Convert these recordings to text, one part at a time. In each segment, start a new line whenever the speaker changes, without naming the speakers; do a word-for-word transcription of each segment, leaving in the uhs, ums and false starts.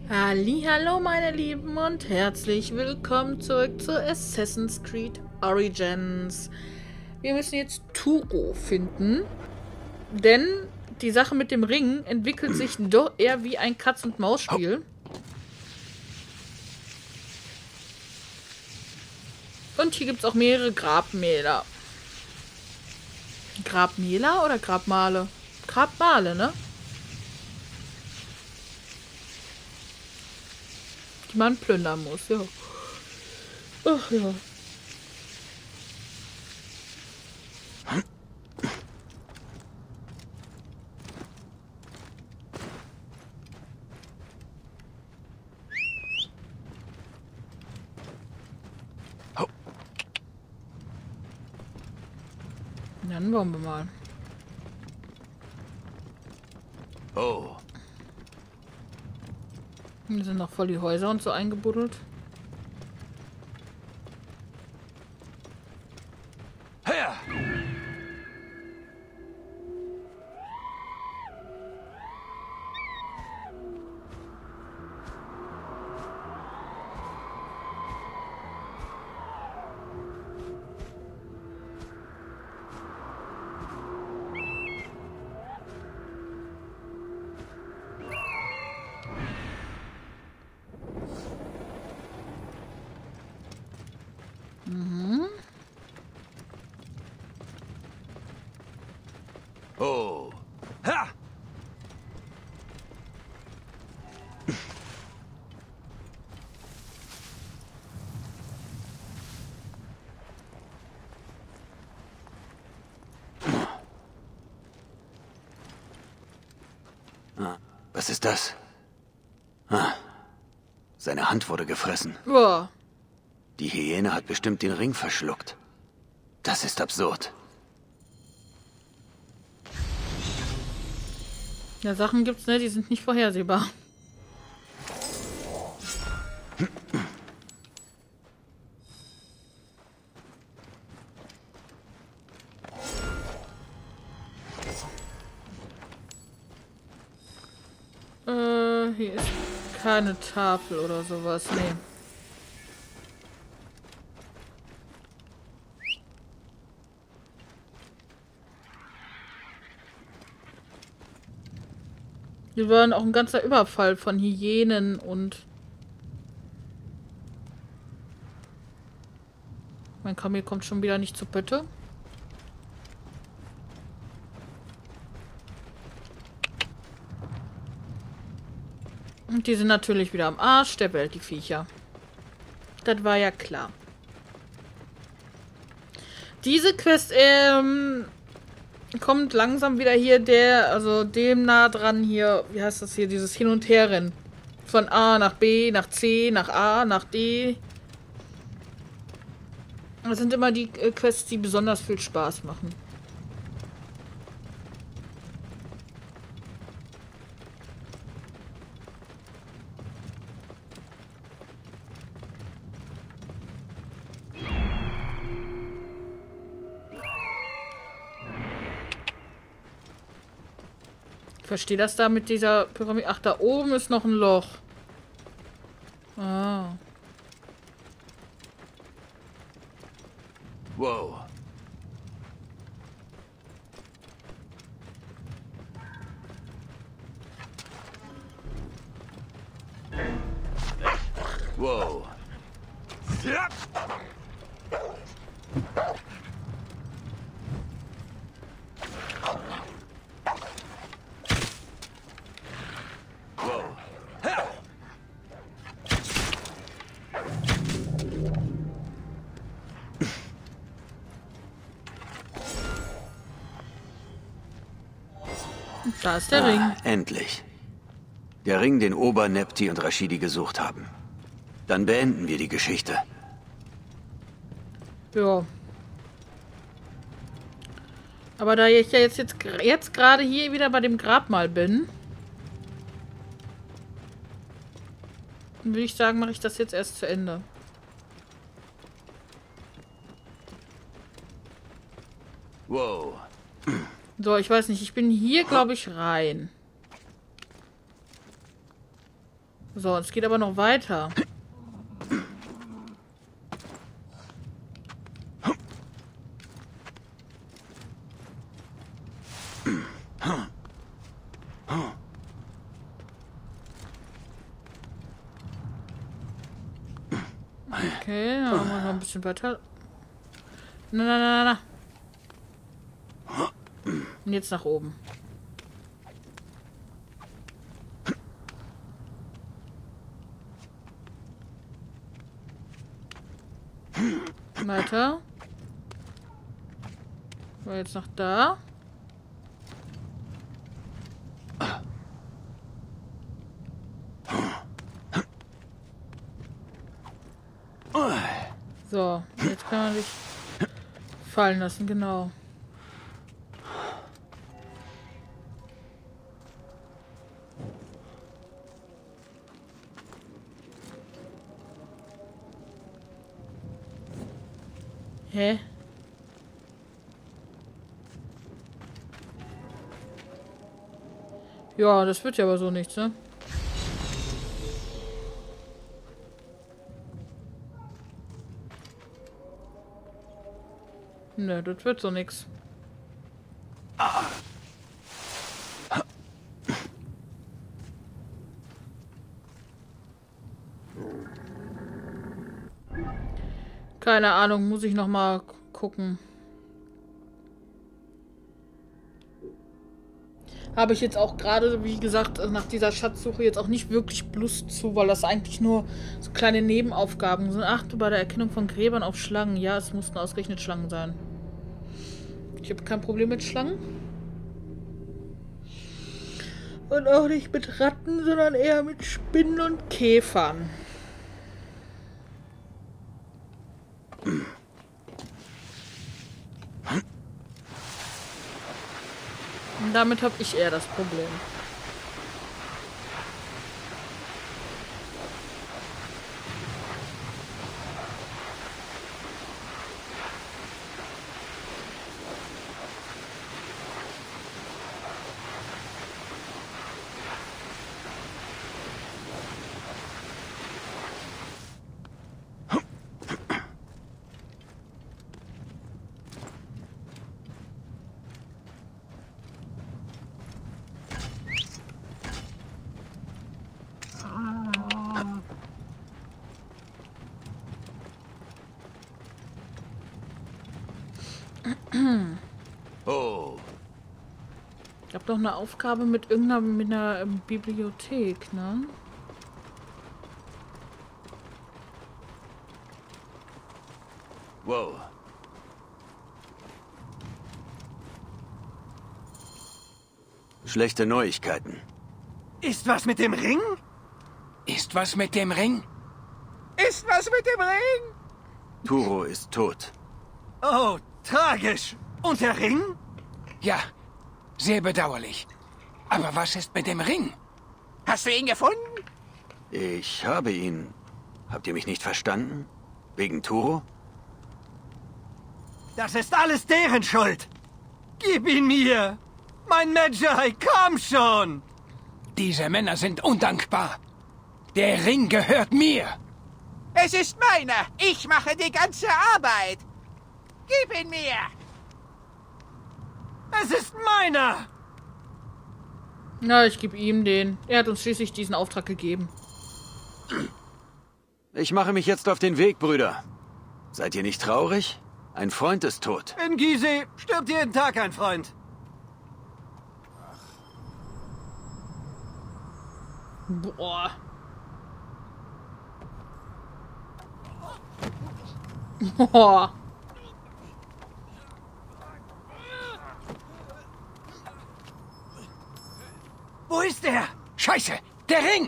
Hallihallo meine Lieben und herzlich willkommen zurück zu Assassin's Creed Origins. Wir müssen jetzt Turo finden, denn die Sache mit dem Ring entwickelt sich doch eher wie ein Katz-und-Maus-Spiel. Und hier gibt es auch mehrere Grabmäler. Grabmäler oder Grabmale? Grabmale, ne? Die man plündern muss, ja. Ach ja. Dann wollen wir mal.
Oh.
Hier sind noch voll die Häuser und so eingebuddelt.
Her!
Mhm.
Oh. Ha! Was ist das? Ah. Seine Hand wurde gefressen.
Boah.
Die Hyäne hat bestimmt den Ring verschluckt. Das ist absurd.
Ja, Sachen gibt's, ne? Die sind nicht vorhersehbar. Äh, hier ist keine Tafel oder sowas, nee. Hier war auch ein ganzer Überfall von Hyänen und... Mein Kamel kommt schon wieder nicht zur Pötte. Und die sind natürlich wieder am Arsch der Welt, die Viecher. Das war ja klar. Diese Quest, ähm... kommt langsam wieder hier der, also dem nah dran hier, wie heißt das hier, dieses Hin- und Herrennen. Von A nach B, nach C, nach A, nach D. Das sind immer die äh, Quests, die besonders viel Spaß machen. Ich verstehe das da mit dieser Pyramide. Ach, da oben ist noch ein Loch. Ah.
Wow. Wow. Wow.
Da ist der
Ah,
Ring.
endlich. Der Ring, den Ober, Nepti und Rashidi gesucht haben. Dann beenden wir die Geschichte.
Ja. Aber da ich ja jetzt, jetzt, jetzt gerade hier wieder bei dem Grabmal bin, würde ich sagen, mache ich das jetzt erst zu Ende.
Wow.
So, ich weiß nicht, ich bin hier, glaube ich, rein. So, es geht aber noch weiter. Okay, dann machen wir noch ein bisschen weiter. Na, na, na, na, na. Und jetzt nach oben. Weiter. So, jetzt nach da. So, jetzt kann man sich fallen lassen, genau. Hä? Ja, das wird ja aber so nichts, ne? Ne, das wird so nix. Keine Ahnung, muss ich noch mal gucken. Habe ich jetzt auch gerade, wie gesagt, nach dieser Schatzsuche jetzt auch nicht wirklich Lust zu, weil das eigentlich nur so kleine Nebenaufgaben sind. Achte bei der Erkennung von Gräbern auf Schlangen. Ja, es mussten ausgerechnet Schlangen sein. Ich habe kein Problem mit Schlangen. Und auch nicht mit Ratten, sondern eher mit Spinnen und Käfern. Und damit habe ich eher das Problem.
Oh.
Ich habe doch eine Aufgabe mit irgendeiner mit einer ähm, Bibliothek, ne?
Wow. Schlechte Neuigkeiten.
Ist was mit dem Ring?
Ist was mit dem Ring?
Ist was mit dem Ring?
Turo ist tot.
Oh, tragisch. Und der Ring?
Ja, sehr bedauerlich. Aber was ist mit dem Ring?
Hast du ihn gefunden?
Ich habe ihn. Habt ihr mich nicht verstanden? Wegen Turo?
Das ist alles deren Schuld. Gib ihn mir. Mein Magi, komm schon.
Diese Männer sind undankbar. Der Ring gehört mir.
Es ist meiner. Ich mache die ganze Arbeit. Gib ihn mir.
Es ist meiner.
Na, ich gebe ihm den. Er hat uns schließlich diesen Auftrag gegeben.
Ich mache mich jetzt auf den Weg, Brüder. Seid ihr nicht traurig? Ein Freund ist tot.
In Gizeh stirbt jeden Tag ein Freund.
Boah. Boah.
Wo ist er?
Scheiße, der Ring!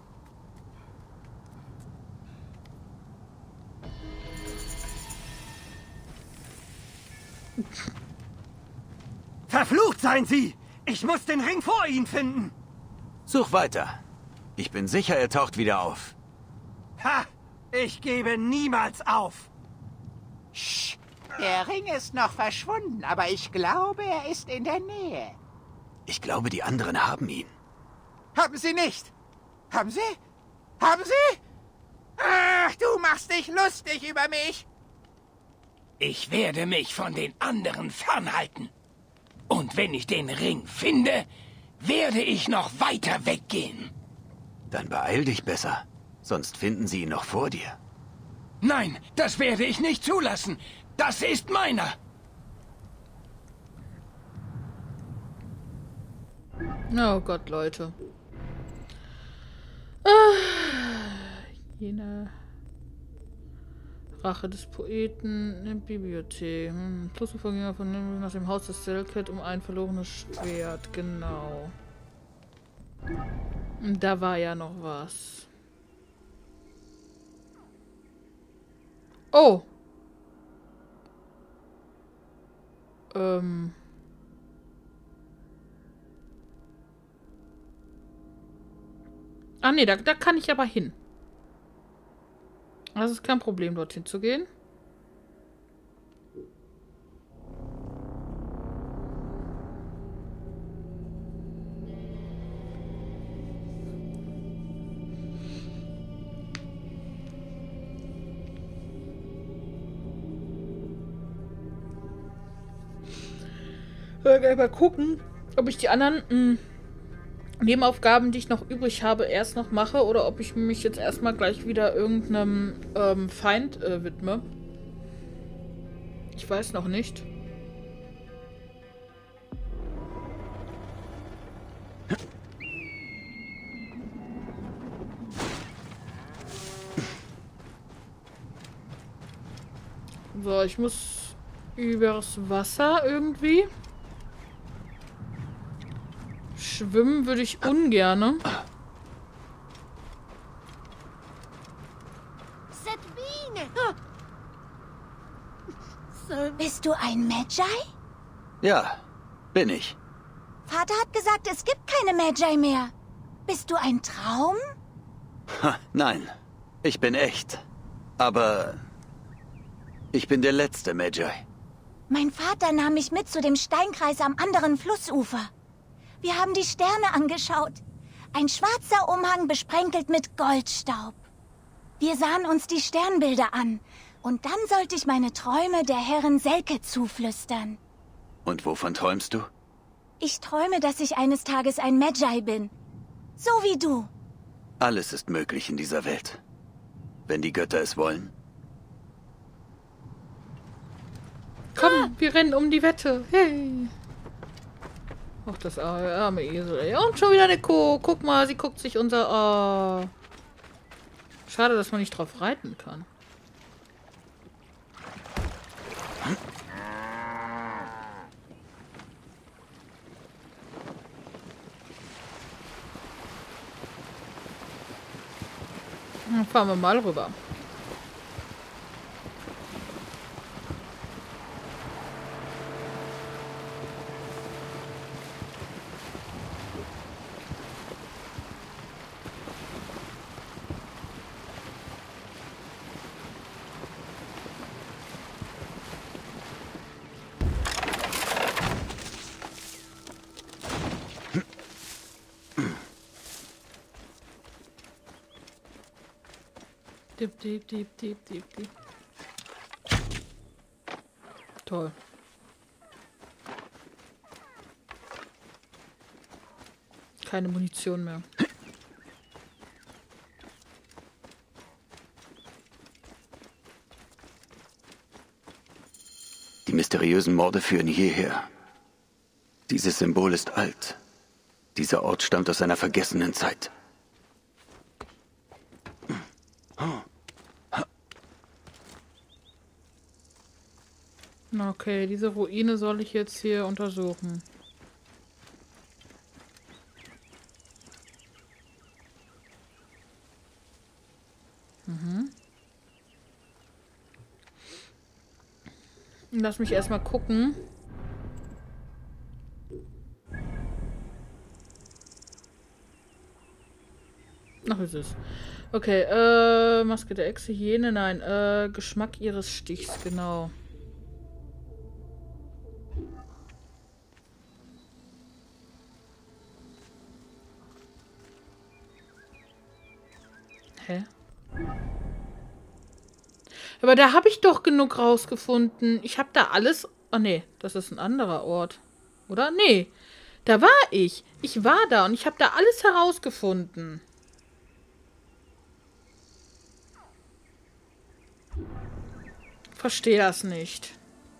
Verflucht seien Sie! Ich muss den Ring vor Ihnen finden.
Such weiter. Ich bin sicher, er taucht wieder auf.
Ha! Ich gebe niemals auf.
Sch, der Ring ist noch verschwunden, aber ich glaube, er ist in der Nähe.
Ich glaube, die anderen haben ihn.
Haben Sie nicht? Haben Sie? Haben Sie? Ach, du machst dich lustig über mich.
Ich werde mich von den anderen fernhalten. Und wenn ich den Ring finde, werde ich noch weiter weggehen.
Dann beeil dich besser, sonst finden sie ihn noch vor dir.
Nein, das werde ich nicht zulassen. Das ist meiner.
Oh Gott, Leute. Ah, jene Rache des Poeten in der Bibliothek. Hm. Klostervorgänger von Nimrod nach dem Haus des Selket um ein verlorenes Schwert. Genau. Und da war ja noch was. Oh. Ähm. Ah ne, da, da kann ich aber hin. Das ist kein Problem, dorthin zu gehen. Ich will mal gucken, ob ich die anderen mh, Nebenaufgaben, die ich noch übrig habe, erst noch mache oder ob ich mich jetzt erstmal gleich wieder irgendeinem ähm, Feind äh, widme. Ich weiß noch nicht. So, ich muss übers Wasser irgendwie. Schwimmen würde ich ungerne.
Bist du ein Magi?
Ja, bin ich.
Vater hat gesagt, es gibt keine Magi mehr. Bist du ein Traum?
Ha, nein, ich bin echt. Aber ich bin der letzte Magi.
Mein Vater nahm mich mit zu dem Steinkreis am anderen Flussufer. Wir haben die Sterne angeschaut. Ein schwarzer Umhang besprenkelt mit Goldstaub. Wir sahen uns die Sternbilder an. Und dann sollte ich meine Träume der Herrin Selke zuflüstern.
Und wovon träumst du?
Ich träume, dass ich eines Tages ein Magi bin. So wie du.
Alles ist möglich in dieser Welt. Wenn die Götter es wollen.
Komm, wir rennen um die Wette. Hey. Ach, das arme Esel, ey. Und schon wieder eine Kuh. Guck mal, sie guckt sich unser... Oh. Schade, dass man nicht drauf reiten kann. Dann fahren wir mal rüber. Dip, dip, dip, dip, dip, dip. Toll. Keine Munition mehr.
Die mysteriösen Morde führen hierher. Dieses Symbol ist alt. Dieser Ort stammt aus einer vergessenen Zeit.
Okay, diese Ruine soll ich jetzt hier untersuchen. Mhm. Lass mich erstmal gucken. Ach, ist es. Okay, äh, Maske der Echse, Hyäne, nein, äh, Geschmack ihres Stichs, genau. Hä? Aber da habe ich doch genug rausgefunden. Ich habe da alles... Oh nee, das ist ein anderer Ort. Oder? Nee, da war ich. Ich war da und ich habe da alles herausgefunden. Verstehe das nicht.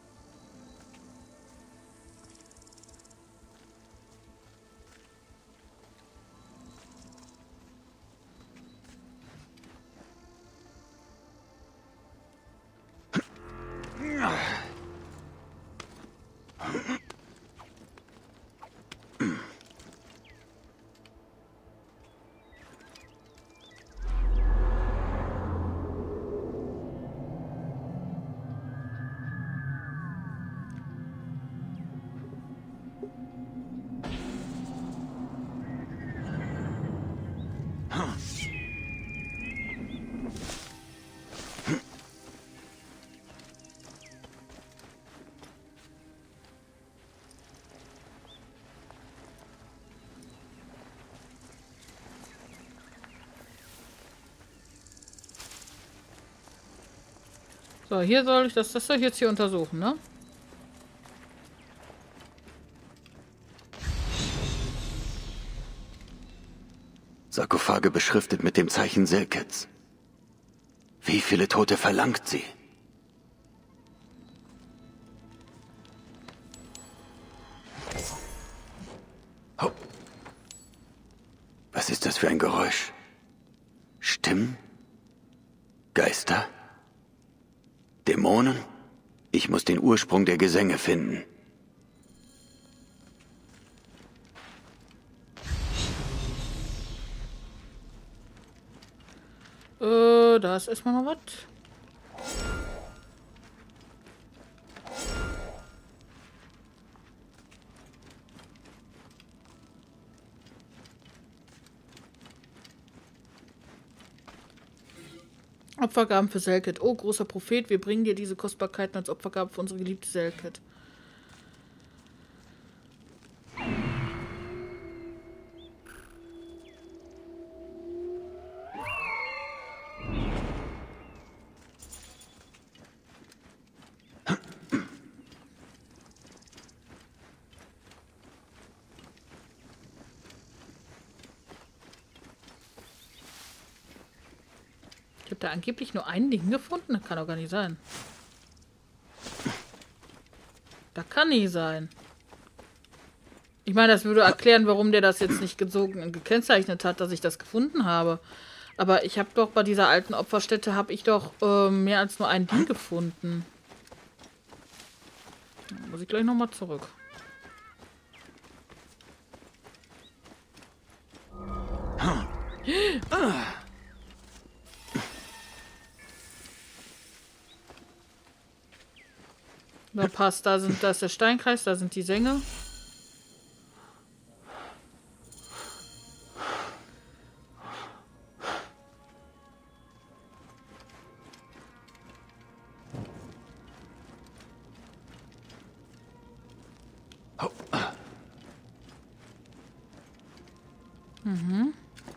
So, hier soll ich das, das soll ich jetzt hier untersuchen, ne?
Sarkophage beschriftet mit dem Zeichen Selkets. Wie viele Tote verlangt sie? Oh. Was ist das für ein Geräusch? Stimmen? Geister? Dämonen? Ich muss den Ursprung der Gesänge finden.
Äh, da ist erstmal noch was. Opfergaben für Selket. Oh, großer Prophet, wir bringen dir diese Kostbarkeiten als Opfergabe für unsere geliebte Selket. Ich habe da angeblich nur ein Ding gefunden. Das kann doch gar nicht sein. Das kann nicht sein. Ich meine, das würde erklären, warum der das jetzt nicht gezogen und gekennzeichnet hat, dass ich das gefunden habe. Aber ich habe doch bei dieser alten Opferstätte habe ich doch äh, mehr als nur ein Ding gefunden. Da muss ich gleich nochmal zurück. Da passt, da sind das ist der Steinkreis, da sind die Sänge. Mhm.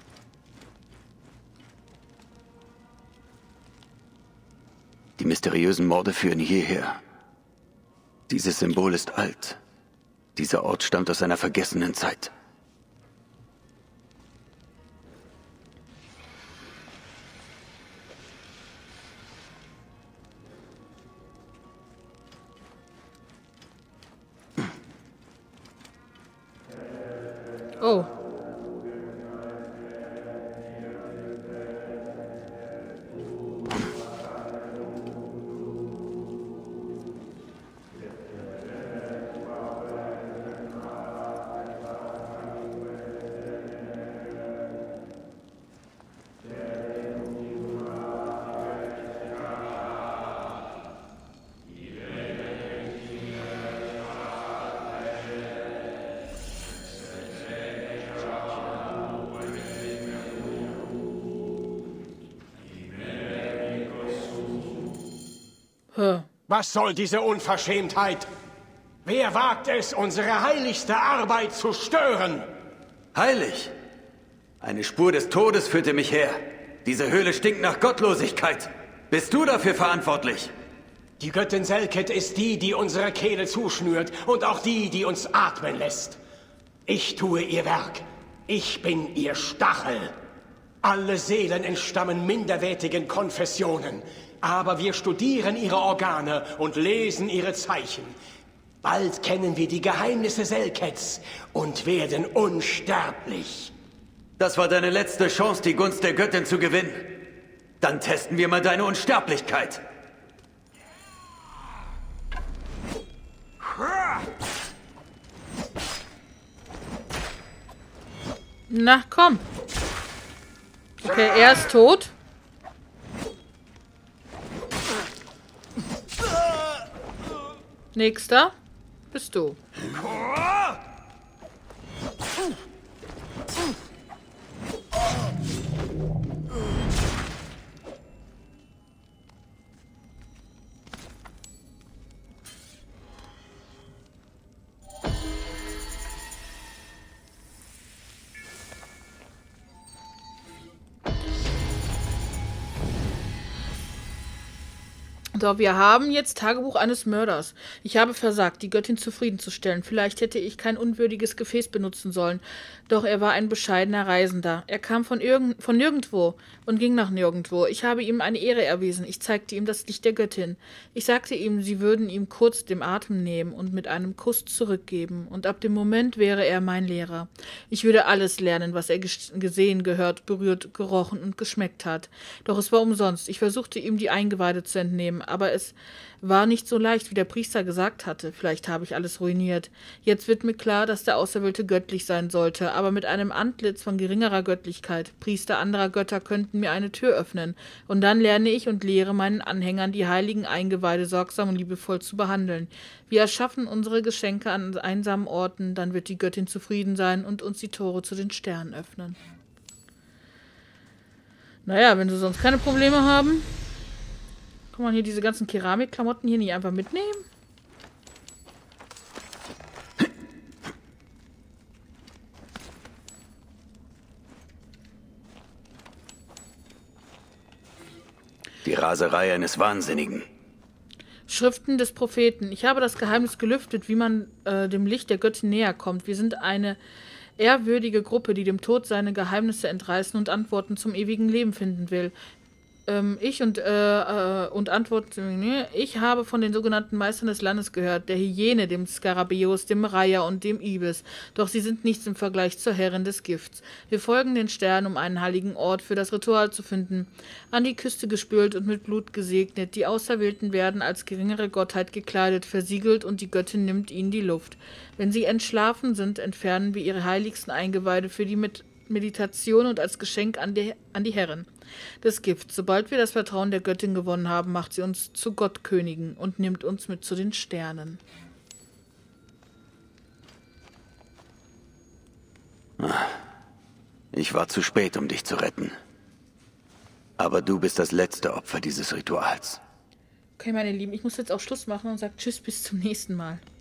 Die mysteriösen Morde führen hierher. Dieses Symbol ist alt. Dieser Ort stammt aus einer vergessenen Zeit.
Oh.
Was soll diese Unverschämtheit? Wer wagt es, unsere heiligste Arbeit zu stören?
Heilig! Eine Spur des Todes führte mich her. Diese Höhle stinkt nach Gottlosigkeit. Bist du dafür verantwortlich?
Die Göttin Selket ist die, die unsere Kehle zuschnürt und auch die, die uns atmen lässt. Ich tue ihr Werk. Ich bin ihr Stachel. Alle Seelen entstammen minderwertigen Konfessionen, aber wir studieren ihre Organe und lesen ihre Zeichen. Bald kennen wir die Geheimnisse Selkets und werden unsterblich.
Das war deine letzte Chance, die Gunst der Göttin zu gewinnen. Dann testen wir mal deine Unsterblichkeit.
Na, komm. Okay, er ist tot. Nächster bist du. So, wir haben jetzt Tagebuch eines Mörders. Ich habe versagt, die Göttin zufriedenzustellen. Vielleicht hätte ich kein unwürdiges Gefäß benutzen sollen. Doch er war ein bescheidener Reisender. Er kam von, irgend von nirgendwo und ging nach nirgendwo. Ich habe ihm eine Ehre erwiesen. Ich zeigte ihm das Licht der Göttin. Ich sagte ihm, sie würden ihm kurz den Atem nehmen und mit einem Kuss zurückgeben. Und ab dem Moment wäre er mein Lehrer. Ich würde alles lernen, was er gesehen, gehört, berührt, gerochen und geschmeckt hat. Doch es war umsonst. Ich versuchte ihm die Eingeweide zu entnehmen, aber es war nicht so leicht, wie der Priester gesagt hatte. Vielleicht habe ich alles ruiniert. Jetzt wird mir klar, dass der Auserwählte göttlich sein sollte, aber mit einem Antlitz von geringerer Göttlichkeit. Priester anderer Götter könnten mir eine Tür öffnen, und dann lerne ich und lehre meinen Anhängern, die heiligen Eingeweide sorgsam und liebevoll zu behandeln. Wir erschaffen unsere Geschenke an einsamen Orten, dann wird die Göttin zufrieden sein und uns die Tore zu den Sternen öffnen. Naja, wenn sie sonst keine Probleme haben... Kann man hier diese ganzen Keramikklamotten hier nicht einfach mitnehmen?
Die Raserei eines Wahnsinnigen.
Schriften des Propheten. Ich habe das Geheimnis gelüftet, wie man äh, dem Licht der Göttin näher kommt. Wir sind eine ehrwürdige Gruppe, die dem Tod seine Geheimnisse entreißen und Antworten zum ewigen Leben finden will. Ich und, äh, und Antworten, ich habe von den sogenannten Meistern des Landes gehört, der Hyäne, dem Skarabäus, dem Reiher und dem Ibis, doch sie sind nichts im Vergleich zur Herrin des Gifts. Wir folgen den Sternen, um einen heiligen Ort für das Ritual zu finden, an die Küste gespült und mit Blut gesegnet. Die Auserwählten werden als geringere Gottheit gekleidet, versiegelt und die Göttin nimmt ihnen die Luft. Wenn sie entschlafen sind, entfernen wir ihre heiligsten Eingeweide für die mit Meditation und als Geschenk an die, an die Herrin des Gifts. Sobald wir das Vertrauen der Göttin gewonnen haben, macht sie uns zu Gottkönigen und nimmt uns mit zu den Sternen.
Ich war zu spät, um dich zu retten. Aber du bist das letzte Opfer dieses Rituals.
Okay, meine Lieben, ich muss jetzt auch Schluss machen und sage Tschüss, bis zum nächsten Mal.